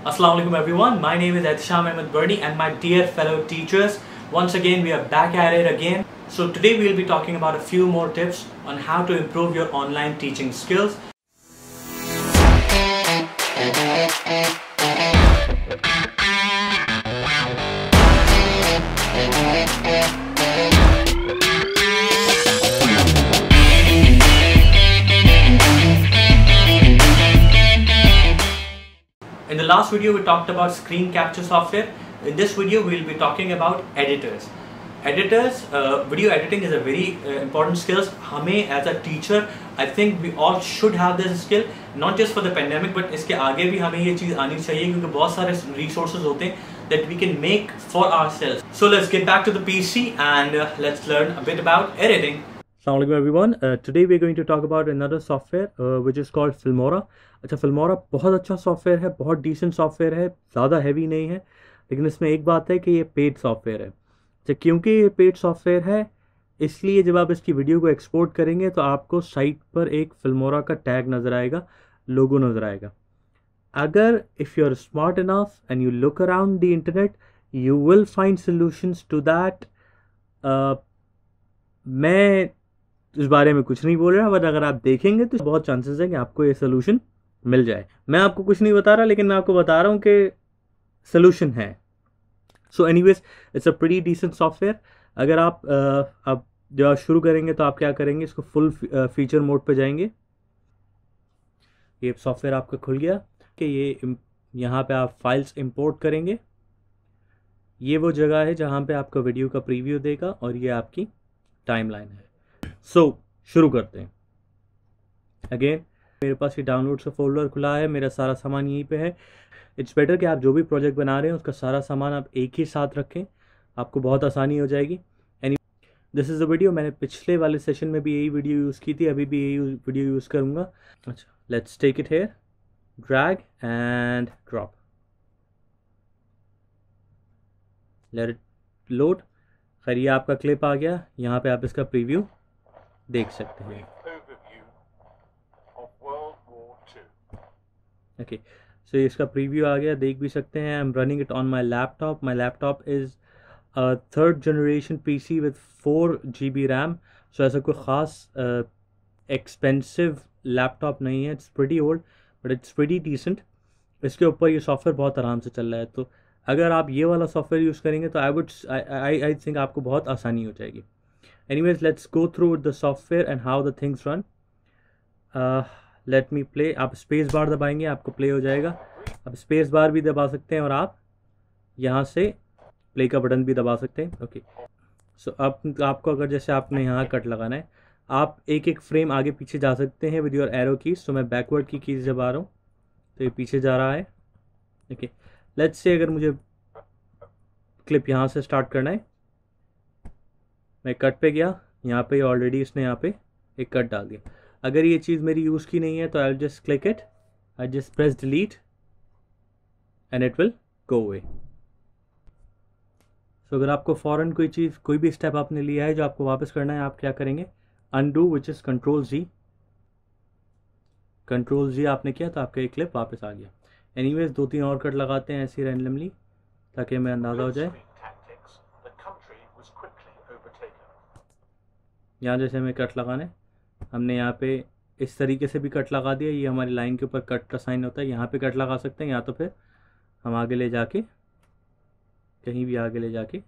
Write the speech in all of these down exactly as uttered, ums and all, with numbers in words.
Assalamu alaikum everyone, my name is Ehtisham Ahmed Birni and my dear fellow teachers, once again we are back at it again. So today we will be talking about a few more tips on how to improve your online teaching skills. In the last video we talked about screen capture software. In this video we will be talking about editors. Editors, uh, video editing is a very uh, important skill. हमें as a teacher, I think we all should have this skill, not just for the pandemic, but इसके आगे भी हमें ये चीज़ आनी चाहिए क्योंकि बहुत सारे resources होते हैं that we can make for ourselves. So let's get back to the P C and uh, let's learn a bit about editing. Assalamu alaikum everyone. Uh, today we're going to talk about another software uh, which is called Filmora. अच्छा, Filmora बहुत अच्छा software है, बहुत decent software है, ज़्यादा heavy नहीं है, लेकिन इसमें एक बात है कि ये पेड सॉफ्टवेयर है। अच्छा, क्योंकि ये पेड सॉफ्टवेयर है इसलिए जब आप इसकी वीडियो को एक्सपोर्ट करेंगे तो आपको साइट पर एक Filmora का टैग नज़र आएगा, लोगो नज़र आएगा। अगर if you are smart enough and you look around the internet you will find solutions to that. मैं इस बारे में कुछ नहीं बोल रहा, बट अगर आप देखेंगे तो बहुत चांसेस है कि आपको ये सोल्यूशन मिल जाए। मैं आपको कुछ नहीं बता रहा, लेकिन मैं आपको बता रहा हूँ कि सोल्यूशन है। So anyways it's a pretty decent software. अगर आप uh, आप जब शुरू करेंगे तो आप क्या करेंगे, इसको फुल फीचर मोड पे जाएंगे। ये सॉफ्टवेयर आपका खुल गया कि ये यहाँ पे आप फाइल्स इंपोर्ट करेंगे। ये वो जगह है जहाँ पे आपका वीडियो का प्रीव्यू देगा और ये आपकी टाइमलाइन है। सो so, शुरू करते हैं। अगेन मेरे पास ये डाउनलोड्स का फोल्डर खुला है, मेरा सारा सामान यहीं पे है। इट्स बेटर कि आप जो भी प्रोजेक्ट बना रहे हैं उसका सारा सामान आप एक ही साथ रखें, आपको बहुत आसानी हो जाएगी। Any this is the video. मैंने पिछले वाले सेशन में भी यही वीडियो यूज़ की थी, अभी भी यही वीडियो यूज़ करूँगा। अच्छा, let's take it here, drag and drop, let it load. खैर ये आपका क्लिप आ गया, यहाँ पे आप इसका प्रीव्यू देख सकते हैं। ओके, सो इसका प्रीव्यू आ गया, देख भी सकते हैं। I am running it on my laptop. My laptop is third generation P C with four G B RAM. So ऐसा कोई ख़ास एक्सपेंसिव लैपटॉप नहीं है, it's pretty old but it's pretty decent. इसके ऊपर ये सॉफ्टवेयर बहुत आराम से चल रहा है, तो अगर आप ये वाला सॉफ्टवेयर यूज़ करेंगे तो I would I I think आपको बहुत आसानी हो जाएगी। Anyways let's go through the software and how the things run. Let me play. आप स्पेस बार दबाएंगे आपको प्ले हो जाएगा। आप स्पेस बार भी दबा सकते हैं और आप यहाँ से प्ले का बटन भी दबा सकते हैं। ओके, सो अब आपको अगर जैसे आपने यहाँ कट लगाना है, आप एक एक फ्रेम आगे पीछे जा सकते हैं विद योर एरो कीज। तो मैं बैकवर्ड की कीज दबा रहा हूँ तो ये पीछे जा रहा है। ओके, लेट्स से अगर मुझे क्लिप यहाँ से स्टार्ट करना है, मैं कट पे गया, यहाँ पे ऑलरेडी इसने यहाँ पे एक कट डाल दिया। अगर ये चीज़ मेरी यूज़ की नहीं है तो I just click it, I just press delete and it will go away. So अगर आपको फ़ौरन कोई चीज़, कोई भी स्टेप आपने लिया है जो आपको वापस करना है, आप क्या करेंगे, undo which is control G. Control G आपने किया तो आपका ये क्लिप वापस आ गया। एनीवेज दो तीन और कट लगाते हैं ऐसे रैंडमली ताकि हमें अंदाज़ा हो जाए। यहाँ जैसे हमें कट लगाना है, हमने यहाँ पे इस तरीके से भी कट लगा दिया। ये हमारी लाइन के ऊपर कट का साइन होता है, यहाँ पे कट लगा सकते हैं, या तो फिर हम आगे ले जाके कहीं भी आगे ले जाके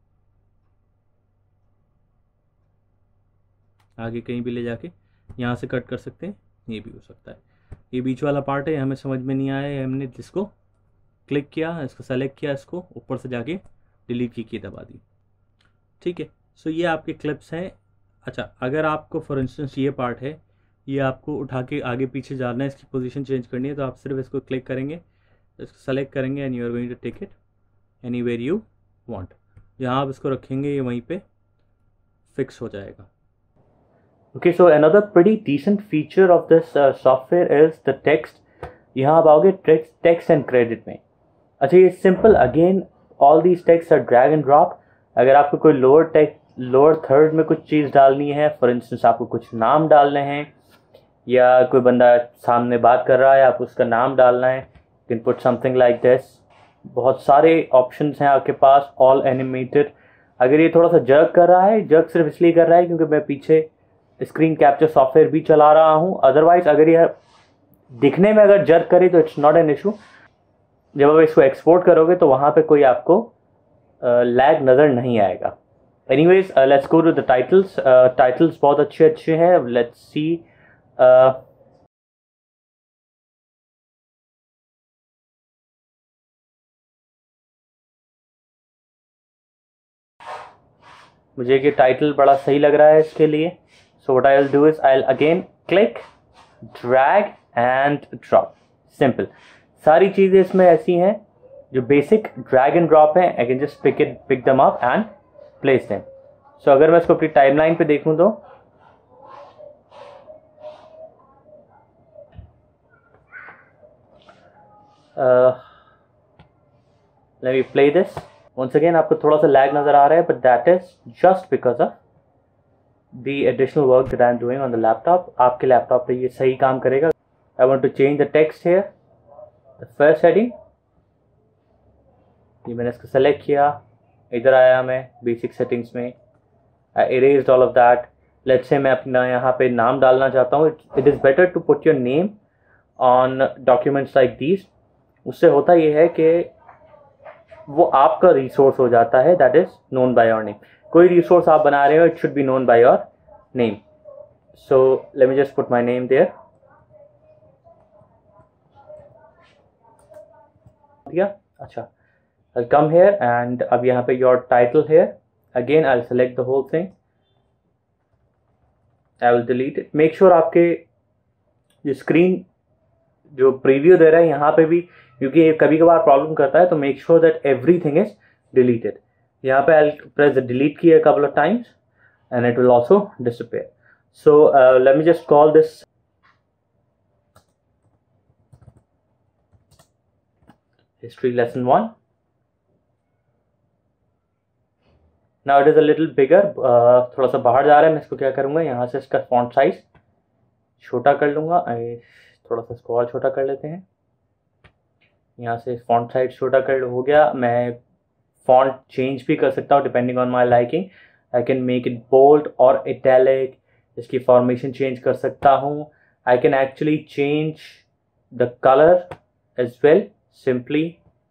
आगे कहीं भी ले जाके यहाँ से कट कर सकते हैं। ये भी हो सकता है। ये बीच वाला पार्ट है, हमें समझ में नहीं आया, हमने जिसको क्लिक किया, इसको सेलेक्ट किया, इसको ऊपर से जाके डिलीट की की दबा दी। ठीक है, सो ये आपके क्लिप्स हैं। अच्छा, अगर आपको फॉर इंस्टेंस ये पार्ट है, ये आपको उठा के आगे पीछे जाना है, इसकी पोजीशन चेंज करनी है, तो आप सिर्फ इसको क्लिक करेंगे, इसको सेलेक्ट करेंगे and you are going to take it anywhere you want. जहाँ आप इसको रखेंगे ये वहीं पे फिक्स हो जाएगा। Okay, so another pretty decent feature of this software is the text. यहाँ आप आओगे टेक्स्ट टेक्स्ट एंड क्रेडिट में। अच्छा, ये simple, again all these text are drag and drop. अगर आपको कोई लोअर टेक्स्ट लोअर थर्ड में कुछ चीज़ डालनी है, फॉर इंस्टेंस आपको कुछ नाम डालने हैं, या कोई बंदा सामने बात कर रहा है आप उसका नाम डालना है, can put something like this. बहुत सारे ऑप्शंस हैं आपके पास, ऑल एनिमेटेड। अगर ये थोड़ा सा जर्क कर रहा है, जर्क सिर्फ इसलिए कर रहा है क्योंकि मैं पीछे स्क्रीन कैप्चर सॉफ्टवेयर भी चला रहा हूँ। अदरवाइज अगर यह दिखने में अगर जर्क करे तो इट्स नॉट एन इशू। जब आप इसको एक्सपोर्ट करोगे तो वहाँ पे कोई आपको लैग uh, नज़र नहीं आएगा। Anyways let's go to the titles. Titles बहुत अच्छे अच्छे हैं। Let's see. मुझे ये टाइटल बड़ा सही लग रहा है इसके लिए। So what I will do is I will again click, drag and drop. Simple. सारी चीज़ें इसमें ऐसी हैं जो बेसिक ड्रैग एंड ड्रॉप है। I can just pick it pick them up and place them. So अगर मैं इसको अपनी टाइमलाइन पे देखूं तो let me play this once again. आपको थोड़ा सा लैग नजर आ रहा है, but that is just because of the additional work that I am doing on the laptop. आपके लैपटॉप पे ये सही काम करेगा। I want to change the text here, the first heading. ये मैंने इसको सेलेक्ट किया, इधर आया मैं बेसिक सेटिंग्स में, I erased all of that. Let's say मैं अपना यहाँ पे नाम डालना चाहता हूँ। It is better to put your name on documents like these. उससे होता ये है कि वो आपका रिसोर्स हो जाता है, that is known by your name. कोई रिसोर्स आप बना रहे हो, it should be known by your name. So let me just put my name there. अच्छा, I'll come here and अब यहाँ पे your title here. Again I'll select the whole thing. I will delete it. Make sure आपके जो screen जो preview दे रहा है यहाँ पे भी, क्योंकि कभी कभार प्रॉब्लम करता है, तो make sure that everything is deleted. यहाँ पे I'll press the delete key a couple of times and it will also disappear. So uh, let me just call this history lesson one. Now it is a little bigger. uh, थोड़ा सा बाहर जा रहा है। मैं इसको क्या करूँगा, यहाँ से इसका फॉन्ट साइज छोटा कर लूँगा। थोड़ा सा इसको और छोटा कर लेते हैं। यहाँ से फॉन्ट साइज छोटा कर हो गया। मैं फॉन्ट चेंज भी कर सकता हूँ depending on my liking. I can make it bold और इटैलिक। इसकी फॉर्मेशन चेंज कर सकता हूँ। I can actually change the colour as well simply.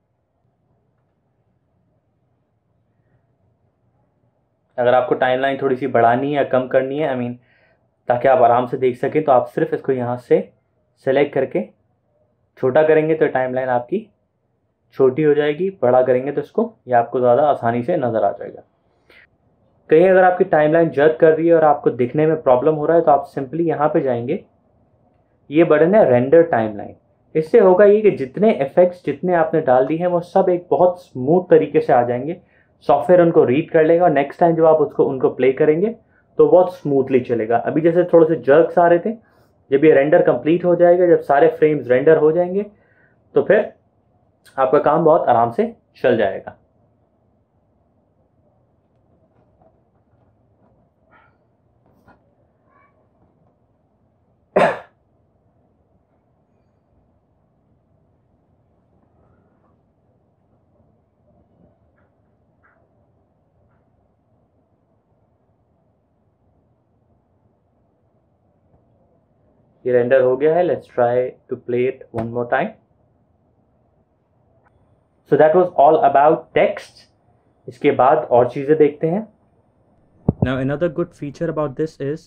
अगर आपको टाइमलाइन थोड़ी सी बढ़ानी है या कम करनी है, आई मीन ताकि आप आराम से देख सकें, तो आप सिर्फ इसको यहाँ से सेलेक्ट करके छोटा करेंगे तो टाइमलाइन आपकी छोटी हो जाएगी। बड़ा करेंगे तो इसको ये आपको ज़्यादा आसानी से नज़र आ जाएगा। कहीं अगर आपकी टाइमलाइन जर्क कर रही है और आपको दिखने में प्रॉब्लम हो रहा है, तो आप सिंपली यहाँ पे जाएंगे। ये बटन है रेंडर टाइमलाइन। इससे होगा ये कि जितने इफेक्ट्स जितने आपने डाल दी हैं वो सब एक बहुत स्मूथ तरीके से आ जाएंगे। सॉफ्टवेयर उनको रीड कर लेगा और नेक्स्ट टाइम जब आप उसको उनको प्ले करेंगे तो बहुत स्मूथली चलेगा। अभी जैसे थोड़े से जर्क्स आ रहे थे, जब ये रेंडर कंप्लीट हो जाएगा, जब सारे फ्रेम्स रेंडर हो जाएंगे, तो फिर आपका काम बहुत आराम से चल जाएगा। ये रेंडर हो गया है। Let's try to play it one more time. So that was all about text. इसके बाद और चीजें देखते हैं। Now another good feature about this is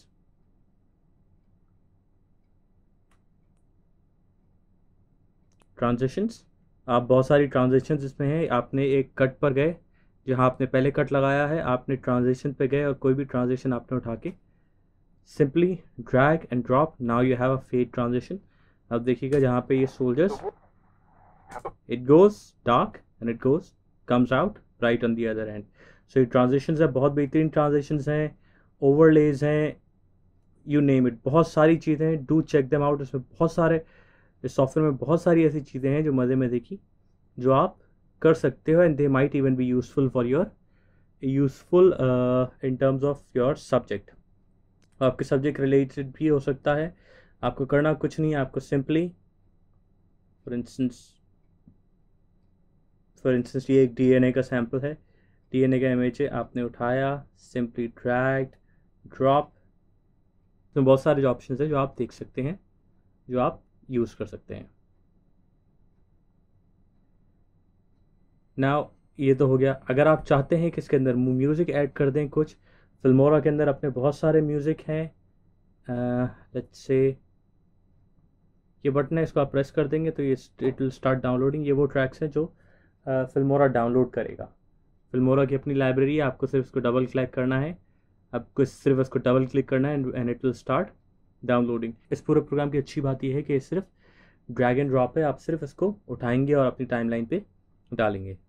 transitions. आप बहुत सारी ट्रांजिशंस इसमें हैं। आपने एक कट पर गए, जहाँ आपने पहले कट लगाया है, आपने ट्रांजिशन पे गए और कोई भी ट्रांजिशन आपने उठा के simply drag and drop, now you have a fade transition. अब देखिएगा जहाँ पे ये soldiers, it goes dark and it goes comes out bright on the other end. So ये ट्रांजिशंस है, बहुत बेहतरीन ट्रांजिशंस हैं, ओवरलेज हैं, यू नेम इट, बहुत सारी चीज़ें हैं। Do check them out. इसमें बहुत सारे, इस सॉफ्टवेयर में बहुत सारी ऐसी चीज़ें हैं जो मज़े में देखी, जो आप कर सकते हो, and they might even be useful for your useful in terms of your subject. आपके सब्जेक्ट रिलेटेड भी हो सकता है। आपको करना कुछ नहीं, आपको simply for instance for instance ये एक डीएनए का सैंपल है, डीएनए का इमेज है, आपने उठाया, सिंपली ड्रैग ड्रॉप। तो बहुत सारे जो ऑप्शन है जो आप देख सकते हैं, जो आप यूज़ कर सकते हैं। नाउ ये तो हो गया। अगर आप चाहते हैं कि इसके अंदर म्यूज़िक ऐड कर दें कुछ, फिल्मोरा के अंदर अपने बहुत सारे म्यूज़िक हैं। लेट्स से ये बटन है, इसको आप प्रेस कर देंगे तो ये इट विल स्टार्ट डाउनलोडिंग। ये वो ट्रैक्स हैं जो फिल्मोरा डाउनलोड करेगा। फिल्मोरा की अपनी लाइब्रेरी है, आपको सिर्फ इसको डबल क्लिक करना है, आपको सिर्फ इसको डबल क्लिक करना है and it will start downloading. इस पूरे प्रोग्राम की अच्छी बात यह है कि सिर्फ ड्रैग एंड ड्रॉप है, आप सिर्फ इसको उठाएंगे और अपनी टाइमलाइन पे डालेंगे।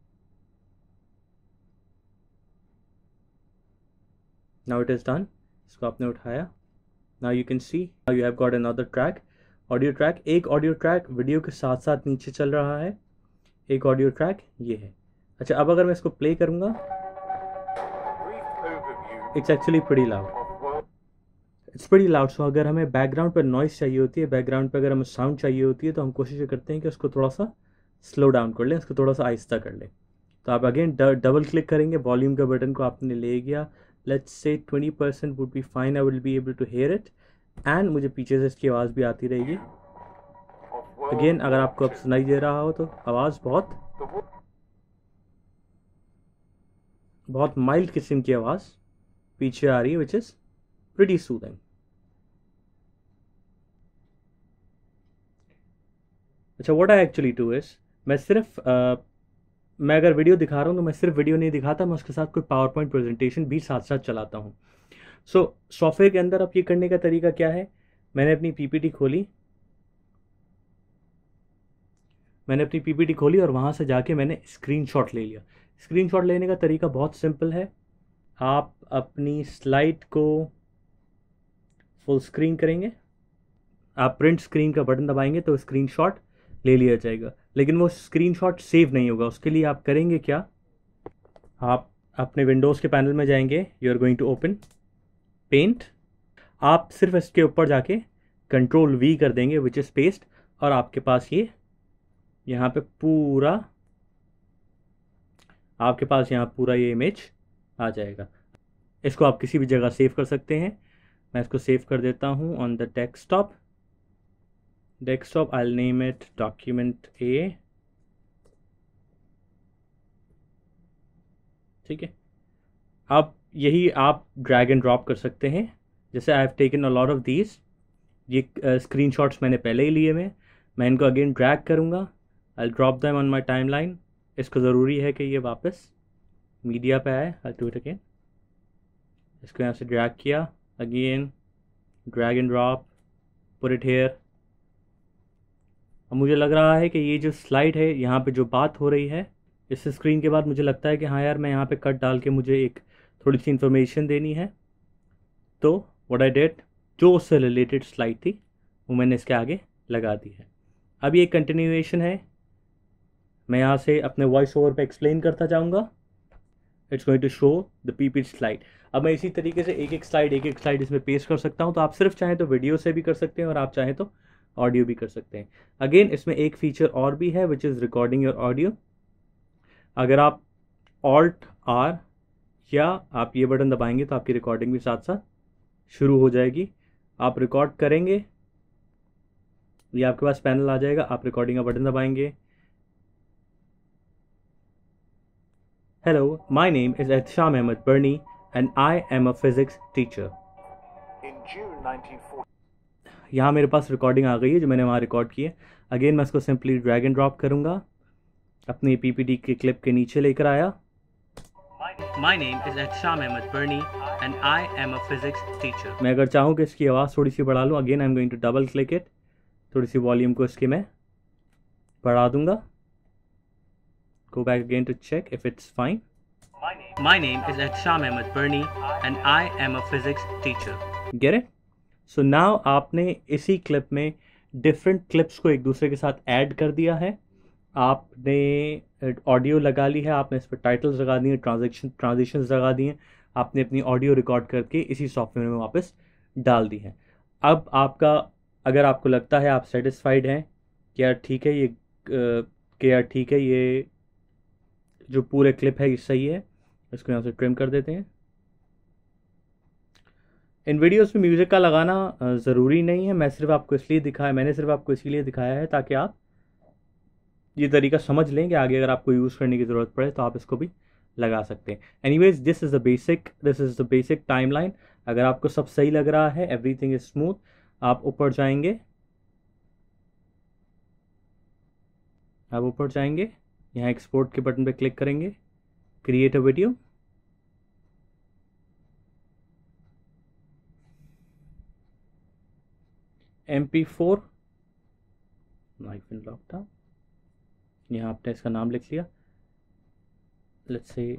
Now it is done. इसको आपने उठाया, now you can see now you have got another track, audio track. एक ऑडियो ट्रैक वीडियो के साथ साथ नीचे चल रहा है, एक ऑडियो ट्रैक ये है। अच्छा, अब अगर मैं इसको प्ले करूंगा, it's actually pretty loud, it's pretty loud. So अगर हमें बैकग्राउंड पर नॉइस चाहिए होती है, बैकग्राउंड पर अगर हमें साउंड चाहिए होती है, तो हम कोशिश करते हैं कि उसको थोड़ा सा स्लो डाउन कर लें, उसको थोड़ा सा आहिस्ता कर लें। तो आप अगेन डबल क्लिक करेंगे, वॉल्यूम का बटन को आपने ले गया, let's say twenty percent would be fine, I will be able to hear it and मुझे पीछे से इसकी आवाज़ भी आती रहेगी। अगेन अगर आपको अब सुनाई दे रहा हो तो आवाज़ बहुत बहुत माइल्ड किस्म की आवाज़ पीछे आ रही है, विच इज़ प्रीटी सूदिंग। अच्छा, what I actually do is, मैं सिर्फ uh, मैं अगर वीडियो दिखा रहा हूँ तो मैं सिर्फ वीडियो नहीं दिखाता, मैं उसके साथ कोई पावर पॉइंट प्रेजेंटेशन भी साथ साथ चलाता हूँ। सो so, सॉफ्टवेयर के अंदर अब ये करने का तरीका क्या है, मैंने अपनी पीपीटी खोली मैंने अपनी पीपीटी खोली और वहाँ से जाके मैंने स्क्रीनशॉट ले लिया। स्क्रीनशॉट लेने का तरीका बहुत सिंपल है, आप अपनी स्लाइड को फुल स्क्रीन करेंगे, आप प्रिंट स्क्रीन का बटन दबाएंगे तो स्क्रीनशॉट ले लिया जाएगा, लेकिन वो स्क्रीनशॉट सेव नहीं होगा। उसके लिए आप करेंगे क्या, आप अपने विंडोज़ के पैनल में जाएंगे, you are going to open paint, आप सिर्फ इसके ऊपर जाके कंट्रोल वी कर देंगे विच इज़ पेस्ट, और आपके पास ये यहाँ पे पूरा आपके पास यहाँ पूरा ये इमेज आ जाएगा। इसको आप किसी भी जगह सेव कर सकते हैं, मैं इसको सेव कर देता हूँ on the desktop desktop I will name it document A. ठीक है, अब यही आप ड्रैग एंड ड्रॉप कर सकते हैं। जैसे I have taken a lot of these, ये स्क्रीनशॉट्स मैंने पहले ही लिए में मैं इनको अगेन ड्रैग करूँगा, I drop them on my time line. इसको ज़रूरी है कि ये वापस मीडिया पे आए, आई डू इट अगेन, इसको यहाँ से ड्रैग किया, again drag and drop, put it here. अब मुझे लग रहा है कि ये जो स्लाइड है, यहाँ पे जो बात हो रही है, इस स्क्रीन के बाद मुझे लगता है कि हाँ यार, मैं यहाँ पे कट डाल के मुझे एक थोड़ी सी इन्फॉर्मेशन देनी है, तो व्हाट आई डिड, जो उससे रिलेटेड स्लाइड थी वो मैंने इसके आगे लगा दी है। अब ये कंटिन्यूएशन है, मैं यहाँ से अपने वॉइस ओवर पे एक्सप्लेन करता जाऊँगा, it's going to show the PPT slide. अब मैं इसी तरीके से एक एक स्लाइड एक एक स्लाइड इसमें पेस्ट कर सकता हूँ, तो आप सिर्फ चाहें तो वीडियो से भी कर सकते हैं और आप चाहें तो ऑडियो भी कर सकते हैं। अगेन इसमें एक फीचर और भी है which is recording your audio. अगर आप ऑल्ट आर या आप ये बटन दबाएंगे तो आपकी रिकॉर्डिंग भी साथ साथ शुरू हो जाएगी। आप रिकॉर्ड करेंगे, ये आपके पास पैनल आ जाएगा, आप रिकॉर्डिंग का बटन दबाएंगे। Hello, my name is Ehtisaam Ahmed Birni and I am a physics teacher. In June nineteen forty यहाँ मेरे पास रिकॉर्डिंग आ गई है जो मैंने वहाँ रिकॉर्ड की है। अगेन मैं इसको सिंपली ड्रैग एंड ड्रॉप करूँगा, अपनी पीपीटी के क्लिप के नीचे लेकर आया। My name is Ehtisaam Ahmed Birni and I am a physics teacher. मैं अगर चाहूँ कि इसकी आवाज़ थोड़ी सी बढ़ा लूँ, again I am going to double click it, थोड़ी सी वॉल्यूम को इसकी मैं बढ़ा दूँगा। Go back again to check if it's fine. My name, My name is Ehtisaam Ahmed Birni and I am a physics teacher. Get it? So now आपने इसी clip में डिफरेंट क्लिप्स को एक दूसरे के साथ ऐड कर दिया है। आपने ऑडियो लगा ली है, आपने इस पर टाइटल्स लगा दिए, ट्रांजेक्शन ट्रांजिशंस लगा दिए, आपने अपनी ऑडियो रिकॉर्ड करके इसी सॉफ्टवेयर में वापस डाल दी है। अब आपका, अगर आपको लगता है आप सेटिस्फाइड हैं कि यार ठीक है ये कि यार ठीक है ये जो पूरे क्लिप है ये सही है, इसको यहाँ से ट्रिम कर देते हैं। इन वीडियोस में म्यूज़िक का लगाना ज़रूरी नहीं है, मैं सिर्फ आपको इसलिए दिखाया मैंने सिर्फ आपको इसीलिए दिखाया है ताकि आप ये तरीका समझ लें कि आगे अगर आपको यूज़ करने की ज़रूरत पड़े तो आप इसको भी लगा सकते हैं। Anyways, this is the basic this is the basic timeline. अगर आपको सब सही लग रहा है, एवरीथिंग इज स्मूथ, आप ऊपर जाएंगे आप ऊपर जाएंगे यहाँ एक्सपोर्ट के बटन पे क्लिक करेंगे, create a video, M P four knife in lockdown, यहाँ आपने इसका नाम लिख लिया, let's say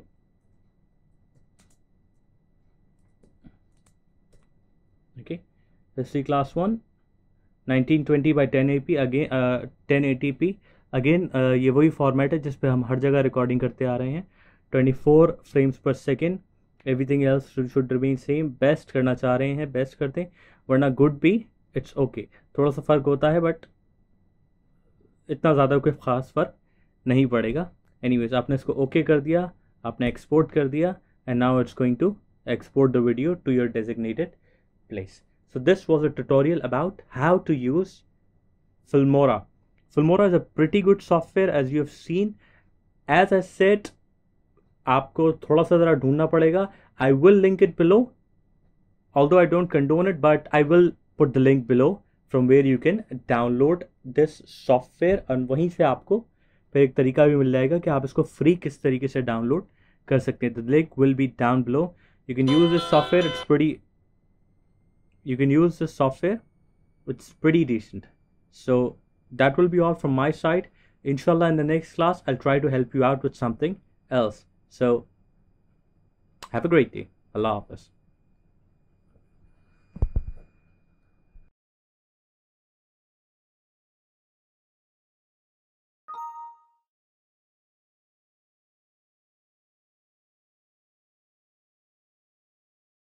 okay history class one nineteen twenty by ten A P again ten eighty P again ये वही फॉर्मेट है जिस पे हम हर जगह रिकॉर्डिंग करते आ रहे हैं। Twenty four frames per second, everything else should remain same. Best करना चाह रहे हैं बेस्ट करते हैं, वरना गुड भी इट्स ओके। थोड़ा सा फ़र्क होता है बट इतना ज़्यादा कोई ख़ास फ़र्क नहीं पड़ेगा। एनीवेज, आपने इसको ओके okay कर दिया, आपने एक्सपोर्ट कर दिया, and now it's going to export the video to your designated place. So this was a tutorial about how to use Filmora. Filmora is a pretty good software as you have seen. As I said, आपको थोड़ा सा ज़रा ढूंढना पड़ेगा. I will link it below. Although I don't condone it, but I will put the link below from where you can download this software. और वहीं से आपको फिर एक तरीका भी मिल जाएगा कि आप इसको फ्री किस तरीके से डाउनलोड कर सकते हैं. The link will be down below. You can use this software. It's pretty. You can use this software. It's pretty decent. So that will be all from my side. Inshallah, in the next class, I'll try to help you out with something else. So have a great day. Allah Hafiz.